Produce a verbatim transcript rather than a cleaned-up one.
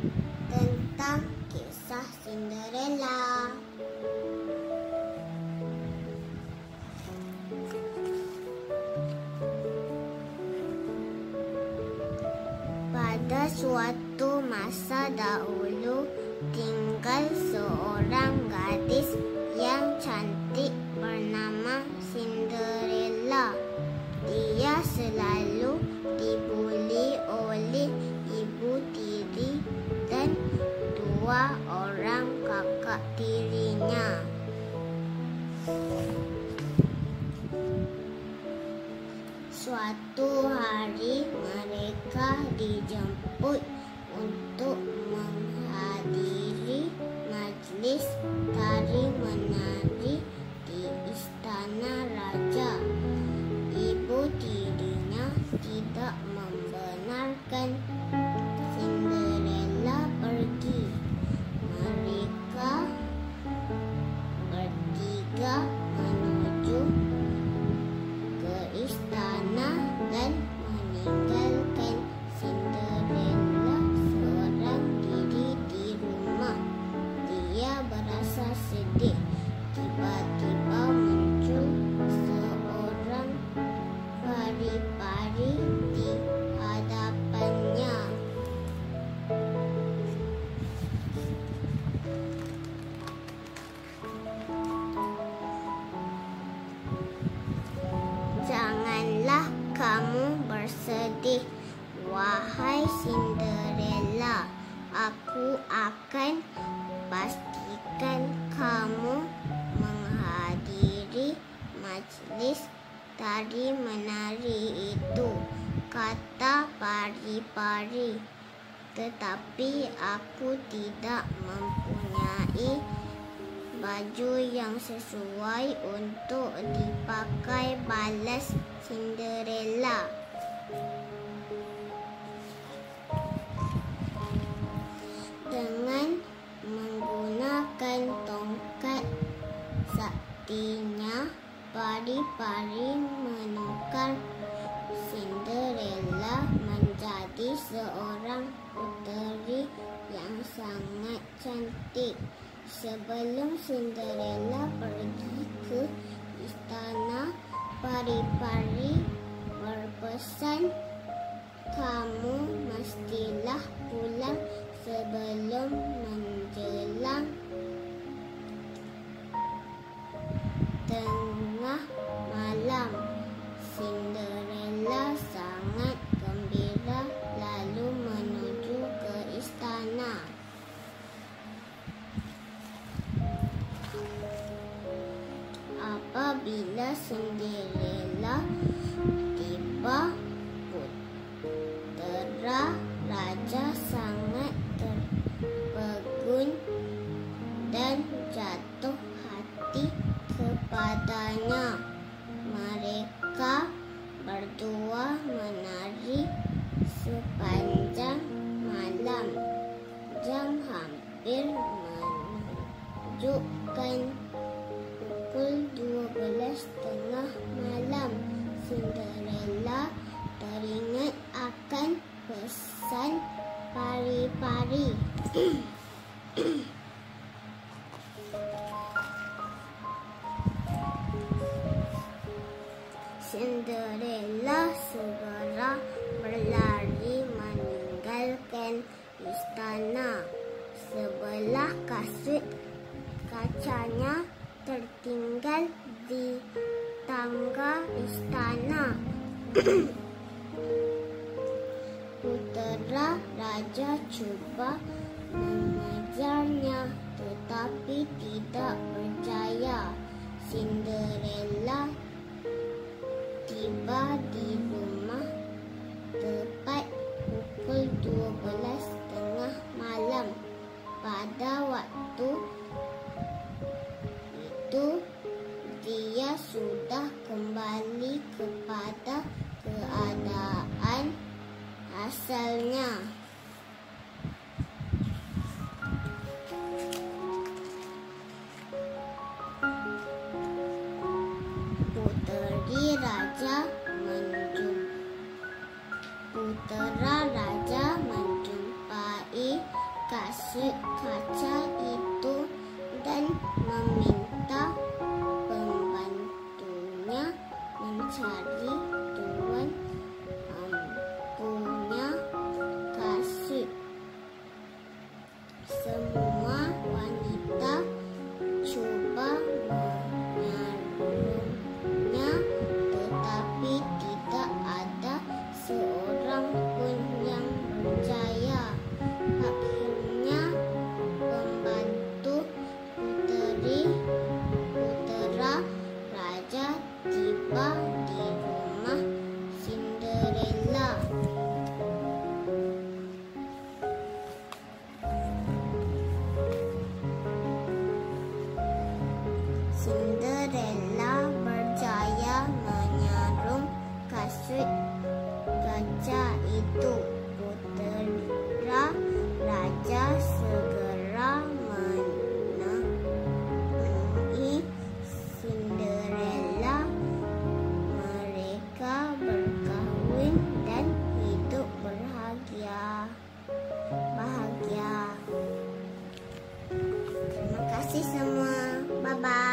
tentang kisah Cinderella. Pada suatu masa dahulu, tinggal seorang gadis yang cantik bernama Cinderella. Dia selalu dibuli oleh ibu tiri dan dua orang kakak tirinya. Suatu hari mereka dijemput untuk menghadiri majlis tari-menari di istana raja. Ibu tirinya tidak membenarkan Cinderella pergi. Mereka bertiga menuju ke istana dan meninggalkan Cinderella seorang diri di rumah. Dia berasa sedih. Tiba-tiba muncul seorang pari-pari di hadapannya. Janganlah kamu bersedih, wahai Cinderella. Aku akan pastikan kamu menghadiri majlis tari-menari itu, kata pari-pari. Tetapi aku tidak mempunyai baju yang sesuai untuk dipakai, balas Cinderella. Dengan menggunakan tongkat saktinya, pari-pari menukar Cinderella menjadi seorang puteri yang sangat cantik. Sebelum Cinderella pergi ke istana, pari-pari berpesan, kamu mestilah pulang sebelum menjelang tengah malam. Cinderella sangat gembira lalu menuju ke istana. Apabila Cinderella tiba, putera raja sangat terpegun dan jatuh hati kepadanya. Mereka berdua menari sepanjang malam. Jam hampir menunjukkan pukul dua belas tengah malam. Cinderella teringat akan pesan pari-pari. Cinderella segera berlari meninggalkan istana. Sebelah kasut kacanya tertinggal di tangga istana. Putera raja cuba mengejarnya, tetapi tidak berjaya. Cinderella tiba di rumah tepat pukul dua belas tengah malam. Pada waktu itu, dia sudah kembali kepada keadaan asalnya. Puteri raja menjumpai Putera raja menjumpai kasut kaca itu dan meminta pembantunya mencari tuan um, punya kasut. Semua wanita cuba menyarunya, tetapi tidak ada seorang pun yang berjaya. Akhirnya pembantu puteri putera raja tiba di rumah Cinderella. Cinderella berjaya menyarum kasut kaca itu. Putera raja segera menemui Cinderella. Mereka berkahwin dan hidup bahagia. Bahagia. Terima kasih semua. Bye bye.